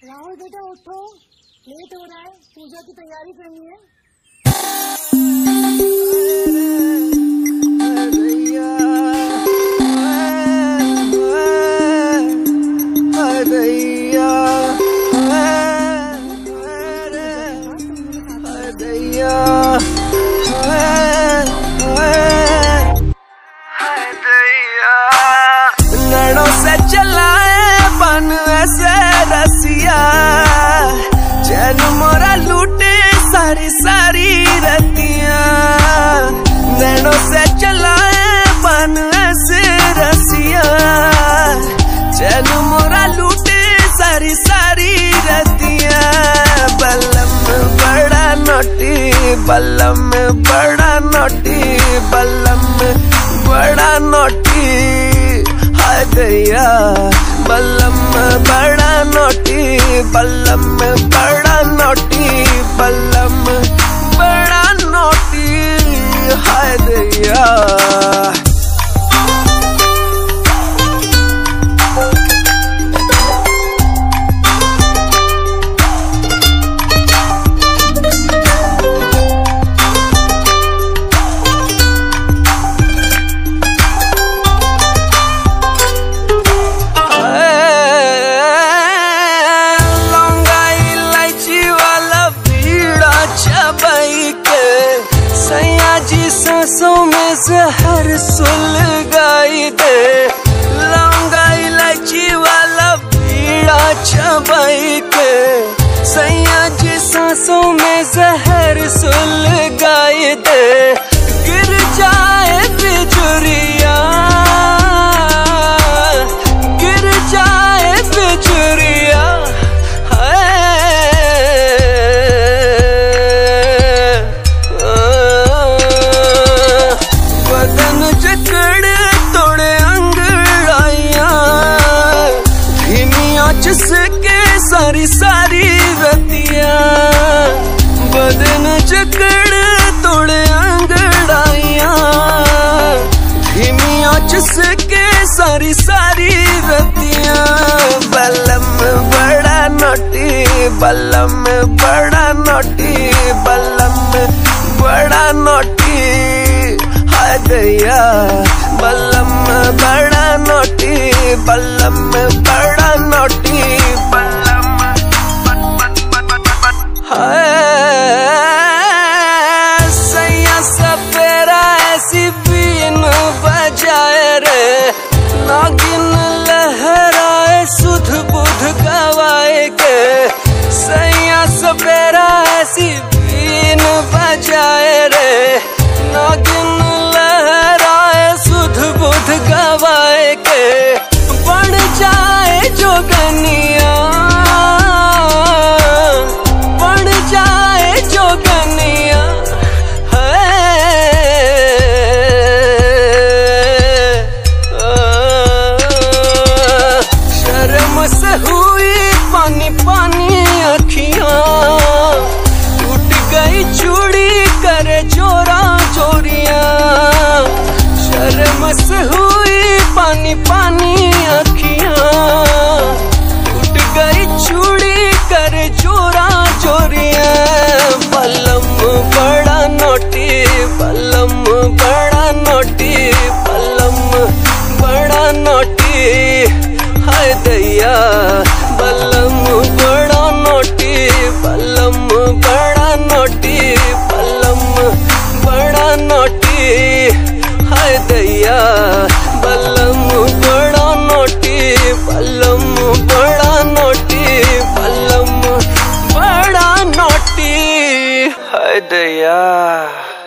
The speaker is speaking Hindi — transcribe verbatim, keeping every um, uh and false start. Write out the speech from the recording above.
राहुल बेटा उठो, लेट हो रहा है, पूजा की तैयारी करनी है। नैनों से चलाए बन ऐसे रसिया, चैन मोरा लूटे सारी सारी रतिया। नैनों से चलाए बन ऐसे रसिया, चैन मोरा लूटे सारी सारी रतिया। बल्लम बड़ा नोटी, बल्लम बड़ा नोटी, बल्लम बड़ा नोटी, हाय दैया। बल्लम बड़ा नोटी, बल्लम बड़ा नोटी, बल्लम बड़ा नोटी, हाय दैया। सांसों में जहर सुलगाई दे, लौंगा इलायची वाला बीड़ा चबाई के। सैया जी सांसों में जहर सुलगाई दे, गिर जाए बिजुरिया, गिर जाए बिजुरिया, जिसके सारी सारी रतिया। बदन जकड़ तोड़े अंगड़ाइया, धीमिया जिसके सारी सारी रतिया। बल्लम बड़ा नोटी, बल्लम बड़ा नोटी, बल्लम बड़ा नोटी, हाय दैया। बल्लम बड़ा नोटी, बल्लम बड़ा नोटी, बल्लम हाय। सैया सपेरा ऐसी बीन बजाए रे, नागिन लहराए सुध बुध गवाए के। सैया सपेरा ऐसी बीन बजाए रे, नागिन लहराए सुध बुध गवाए के। बढ़ जाए जोगनिया, बढ़ जाए जोगनिया, है शर्म से हुई पानी पानी अखियां, टूट गई चूड़ी करे जोरा जोरिया। शर्म से हुई पानी पानी अखियां, टूट गई चूड़ी करे जोरा जोरिया। बल्लम बड़ा नोटी, बल्लम बड़ा नोटी, बल्लम बड़ा नोटी, हाय दैया। बल्लम बड़ा नोटी, बल्लम बड़ा नोटी, बल्लम बड़ा नोटी, हाय दैया। बल्लम बड़ा नोटी, बल्लम बड़ा नोटी, बल्लम बड़ा नोटी, हाय दैया।